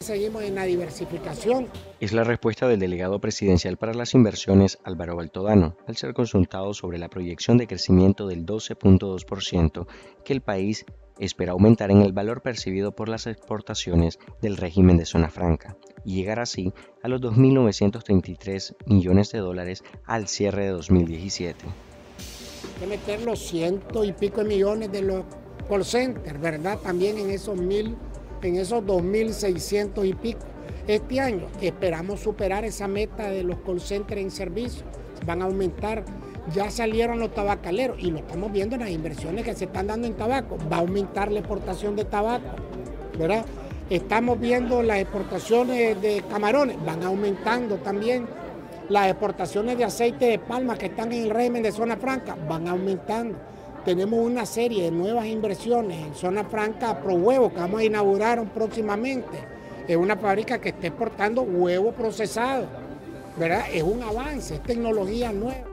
seguimos en la diversificación. Es la respuesta del delegado presidencial para las inversiones, Álvaro Baltodano, al ser consultado sobre la proyección de crecimiento del 12.2% que el país espera aumentar en el valor percibido por las exportaciones del régimen de zona franca y llegar así a los 2.933 millones de dólares al cierre de 2017. Hay que meter los 100 y pico de millones de los call centers, ¿verdad? También en esos 2.600 y pico. Este año esperamos superar esa meta de los call centers en servicio. Van a aumentar, ya salieron los tabacaleros y lo estamos viendo en las inversiones que se están dando en tabaco. Va a aumentar la exportación de tabaco, ¿verdad? Estamos viendo las exportaciones de camarones, van aumentando también. Las exportaciones de aceite de palma que están en el régimen de zona franca van aumentando. Tenemos una serie de nuevas inversiones en zona franca pro huevo que vamos a inaugurar próximamente. Es una fábrica que está exportando huevo procesado, ¿verdad? Es un avance, es tecnología nueva.